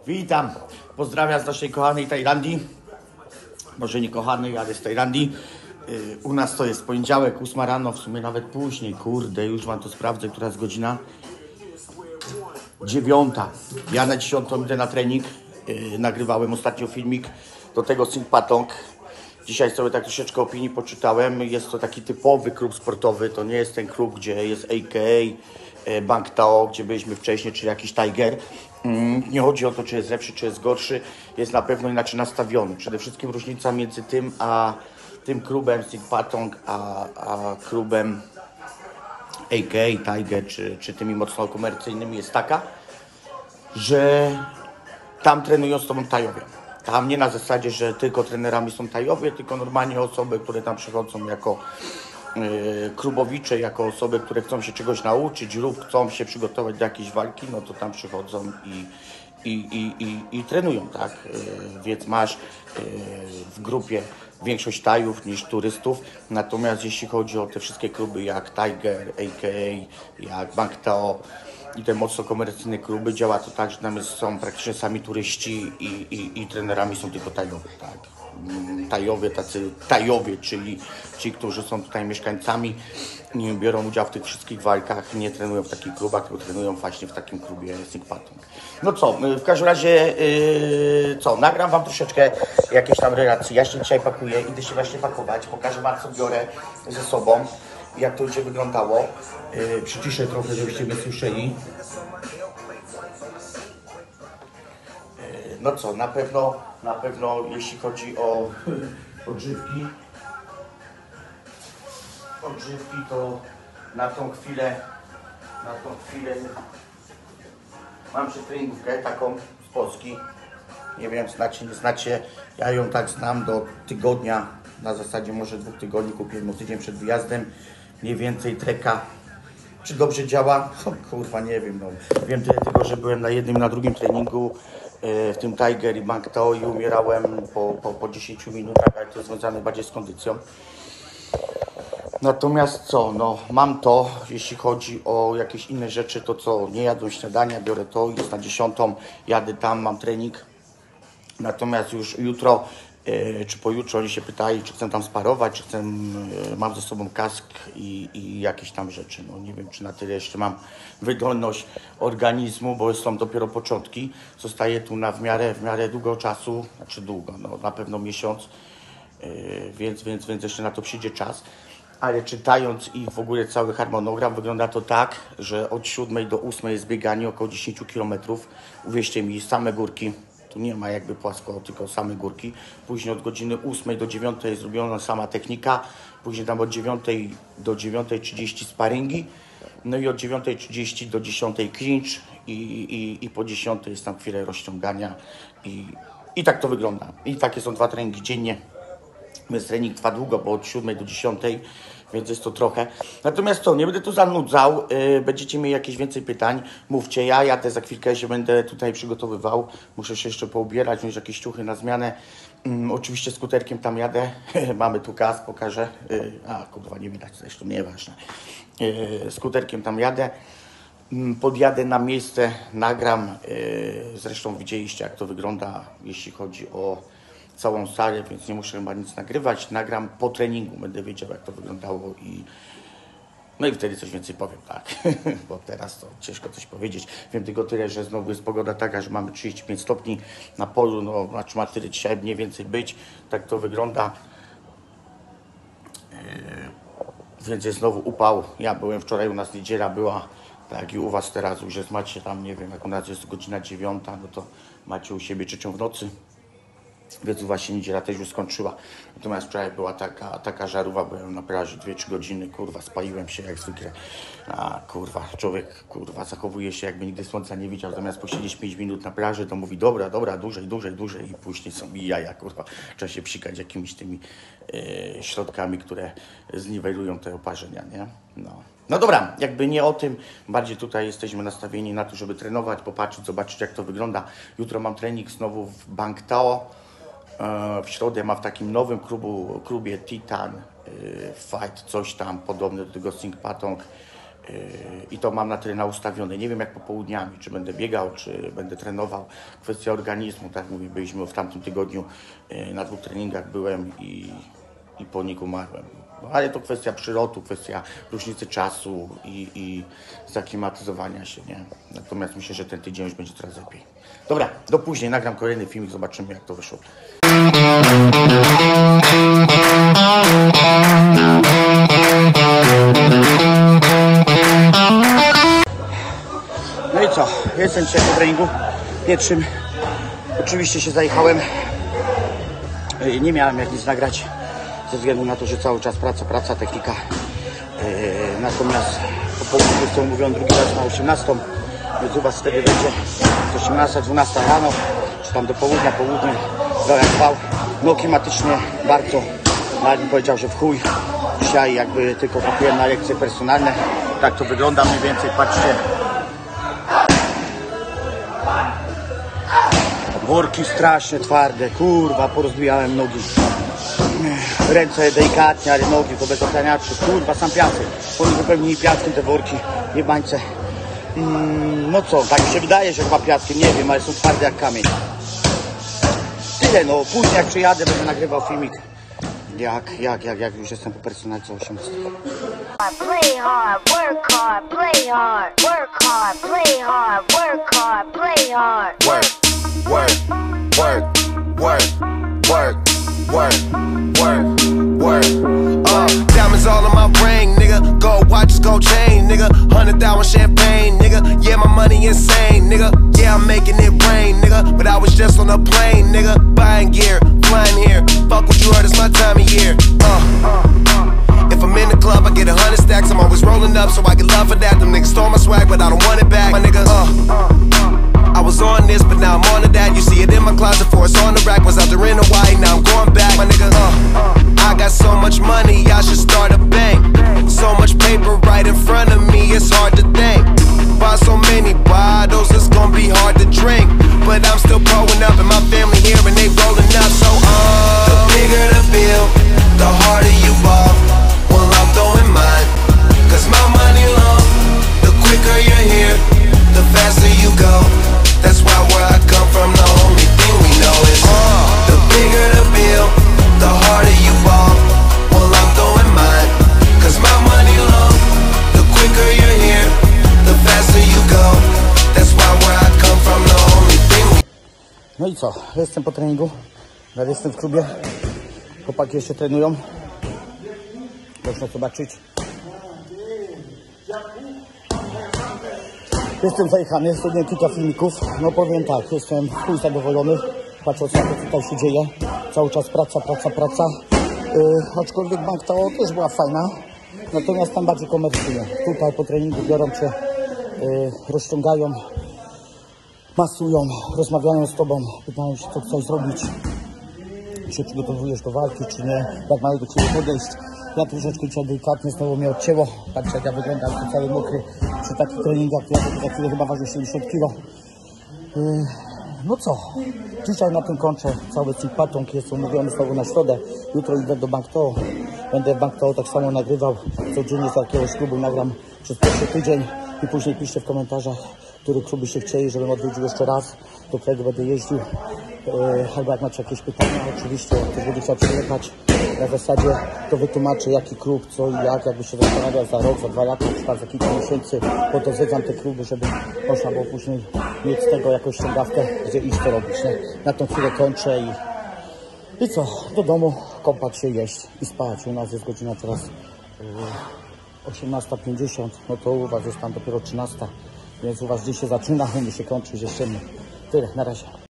Witam, pozdrawiam z naszej kochanej Tajlandii. Może nie kochanej, ale z Tajlandii. U nas to jest poniedziałek, 8 rano, w sumie nawet później. Kurde, już wam to sprawdzę, która jest godzina. 9. Ja na 10 idę na trening. Nagrywałem ostatnio filmik do tego Sing Patong. Dzisiaj sobie tak troszeczkę opinii poczytałem. Jest to taki typowy klub sportowy. To nie jest ten klub, gdzie jest AKA, Bang Tao, gdzie byliśmy wcześniej, czy jakiś Tiger. Nie chodzi o to, czy jest lepszy, czy jest gorszy. Jest na pewno inaczej nastawiony. Przede wszystkim różnica między tym a tym klubem Sing Patong, a klubem AKA, Tiger, czy tymi mocno komercyjnymi jest taka, że tam trenują z tobą Tajowie. Tam nie na zasadzie, że tylko trenerami są Tajowie, tylko normalnie osoby, które tam przychodzą jako klubowicze, jako osoby, które chcą się czegoś nauczyć lub chcą się przygotować do jakiejś walki, no to tam przychodzą i trenują, tak? Więc masz w grupie większość Tajów niż turystów. Natomiast jeśli chodzi o te wszystkie kluby jak Tiger, AKA, jak Bang Tao i te mocno komercyjne kluby, działa to tak, że tam są praktycznie sami turyści i trenerami są tylko Tajowie, tak? Tajowie, tacy Tajowie, czyli ci, którzy są tutaj mieszkańcami, nie biorą udziału w tych wszystkich walkach, nie trenują w takich klubach, tylko trenują właśnie w takim klubie Sing Patong. No co, w każdym razie, nagram wam troszeczkę jakieś tam relacje. Ja się dzisiaj pakuję, idę się właśnie pakować, pokażę wam, co biorę ze sobą, jak to będzie wyglądało. Przyciszę trochę, żebyście mnie słyszeli. No co, na pewno jeśli chodzi o odżywki, to na tą chwilę mam treningówkę taką z Polski. Nie wiem, znacie, nie znacie, ja ją tak znam do tygodnia, na zasadzie może 2 tygodni, kupiłem tydzień przed wyjazdem, mniej więcej treka. Czy dobrze działa? O, kurwa, nie wiem, no. Wiem tyle tylko, że byłem na jednym i na drugim treningu, w tym Tiger i Bang Tao, i umierałem po 10 minutach, ale to jest związane bardziej z kondycją. Natomiast co, no mam to, jeśli chodzi o jakieś inne rzeczy, to co, nie jadłem śniadania, biorę to, jest na 10, jadę tam, mam trening. Natomiast już jutro, czy pojutrze oni się pytali, czy chcę tam sparować, czy chcę, mam ze sobą kask i jakieś tam rzeczy. No nie wiem, czy na tyle jeszcze mam wydolność organizmu, bo są dopiero początki. Zostaję tu w miarę długo czasu, znaczy długo, no na pewno miesiąc, więc jeszcze na to przyjdzie czas. Ale czytając ich w ogóle cały harmonogram, wygląda to tak, że od 7 do 8 jest bieganie, około 10 km. Uwierzcie mi, same górki. Tu nie ma jakby płasko, tylko same górki. Później od godziny 8 do 9 jest zrobiona sama technika. Później tam od 9 do 9:30 sparingi. No i od 9:30 do 10 clinch i po 10 jest tam chwilę rozciągania. I tak to wygląda. I takie są 2 treningi dziennie. Więc trening trwa długo, bo od 7 do 10, więc jest to trochę. Natomiast co, nie będę tu zanudzał, będziecie mieli jakieś więcej pytań, mówcie, ja jadę za chwilkę, się będę tutaj przygotowywał, muszę się jeszcze poubierać, wziąć jakieś ciuchy na zmianę. Oczywiście skuterkiem tam jadę, mamy tu gaz, pokażę, kurwa, nie widać, zresztą nieważne. Skuterkiem tam jadę, podjadę na miejsce, nagram, zresztą widzieliście, jak to wygląda, jeśli chodzi o całą salę, więc nie muszę chyba nic nagrywać. Nagram po treningu, będę wiedział, jak to wyglądało no i wtedy coś więcej powiem, tak. Bo teraz to ciężko coś powiedzieć. Wiem tylko tyle, że znowu jest pogoda taka, że mamy 35 stopni na polu, no znaczy ma tyle dzisiaj mniej więcej być. Tak to wygląda. Więc jest znowu upał. Ja byłem wczoraj, u nas niedziela była, tak jak i u was teraz, już jest, macie tam, nie wiem, jak u nas jest godzina 9, no to macie u siebie 3 w nocy. Więc właśnie niedziela też już skończyła. Natomiast wczoraj była taka żarówa, byłem na plaży 2-3 godziny, kurwa, spaliłem się jak zwykle. Człowiek, zachowuje się, jakby nigdy słońca nie widział. Zamiast posiedzieć 5 minut na plaży, to mówi, dobra, dłużej i później są i jaja, kurwa. Trzeba się psikać jakimiś tymi środkami, które zniwelują te oparzenia, nie? No dobra, jakby nie o tym, bardziej tutaj jesteśmy nastawieni na to, żeby trenować, popatrzeć, zobaczyć, jak to wygląda. Jutro mam trening znowu w Bang Tao. W środę ma w takim nowym klubie Titan Fight, coś tam podobne do tego Sing Patong. i to mam na tyle ustawione. Nie wiem jak popołudniami, czy będę biegał, czy będę trenował. Kwestia organizmu, tak jak mówię, byliśmy w tamtym tygodniu na 2 treningach byłem i po nich umarłem. No, ale to kwestia przyrodu, kwestia różnicy czasu i zaklimatyzowania się, nie? Natomiast myślę, że ten tydzień już będzie coraz lepiej. Dobra, do później, nagram kolejny filmik, zobaczymy jak to wyszło. No i co? Jestem dzisiaj po treningu pierwszym. Oczywiście się zajechałem. Nie miałem jak nic nagrać ze względu na to, że cały czas praca, technika. Natomiast po południu jestem umówiony drugi raz na 18, więc u was wtedy będzie 18-12 rano, czy tam do południa, zwał. No klimatycznie bardzo, nawet bym powiedział, że w chuj. Dzisiaj jakby tylko trafiłem na lekcje personalne. Tak to wygląda mniej więcej, patrzcie. Worki strasznie twarde, kurwa, porozbijałem nogi. Ręce delikatnie, ale nogi to bez ochraniaczy, kurwa, sam piasek. Oni wypełnili piaskiem te worki, jebańce. No co, tak mi się wydaje, że chyba piaskiem, nie wiem, ale są twarde jak kamień. Tyle, no, później jak przyjadę, będę nagrywał filmik. Jak już jestem po personalce 18. Play hard, work hard, play hard, work hard, play hard, work hard, play hard. Work. Diamonds all on my ring, nigga. Gold watches, gold chain, nigga. 100,000 champagne, nigga. Yeah, my money insane, nigga. Yeah, I'm making it rain, nigga. But I was just on a plane, nigga. Buying gear, flying here. Fuck what you heard, it's my time of year. If I'm in the club, I get 100 stacks. I'm always rolling up, so I get love for that. Them niggas stole my swag, but I don't want it back, my nigga. I was on this, but now I'm on to that. You see it in my closet, for it's on the rack. Was out there in Hawaii, now I'm going back, my nigga. I got so much money, I should start a bank. So much paper right in front of me, it's hard to think. Buy so many bottles, it's gonna be hard to drink. But I'm still growing up, and my family here, and they rolling up. So the bigger the bill, the harder you ball. Well, I'm throwing mine, cause my money long. The quicker you're here, the faster you go. That's why where I come from, the only thing we know is the bigger the bill, the harder you ball. Well, I'm throwing mine, cause my money long. The quicker you're here, the faster you go. That's why where I come from, the only thing we... No i co? Jestem po treningu. Nawet jestem w klubie. Chłopaki jeszcze trenują. Można zobaczyć. Jestem zajechany, zrobiłem kilka filmików. No powiem tak, jestem chuj zadowolony, patrząc na to, co tutaj się dzieje. Cały czas praca. Aczkolwiek bank to też była fajna, natomiast tam bardziej komercyjnie. Tutaj po treningu biorą cię, rozciągają, masują, rozmawiają z tobą, pytają się, co chcesz zrobić, czy się przygotowujesz do walki, czy nie, jak mają do ciebie podejść. Ja troszeczkę dzisiaj delikatnie znowu mnie odcięło. Patrzcie jak ja wyglądam, tu cały mokry przy takich treningach. Ja za chwilę chyba waży 70 kg. No co? Dzisiaj na tym kończę cały Cipatong. Jest umówiony znowu na środę. Jutro idę do Bangtoo. Będę w Bangtoo tak samo nagrywał. Codziennie z jakiegoś klubu nagram przez pierwszy tydzień. I później piszcie w komentarzach, który klub byście chcieli, żebym odwiedził jeszcze raz. Do którego będę jeździł. Albo jak macie jakieś pytania, oczywiście, jak ktoś będzie chciał przyjechać na zasadzie, to wytłumaczę jaki klub, co i jakby się zastanawiał za rok, za 2 lata, czy za kilka miesięcy, po to zwiedzam te kluby, żeby można było później mieć z tego jakąś ściągawkę, gdzie iść to robić. Nie? Na tą chwilę kończę i co, do domu, kąpać się, jeść i spać. U nas jest godzina teraz 18:50, no to u was jest tam dopiero 13, więc u was gdzieś się zaczyna, u mnie się kończy, że jeszcze nie. Tyle, na razie.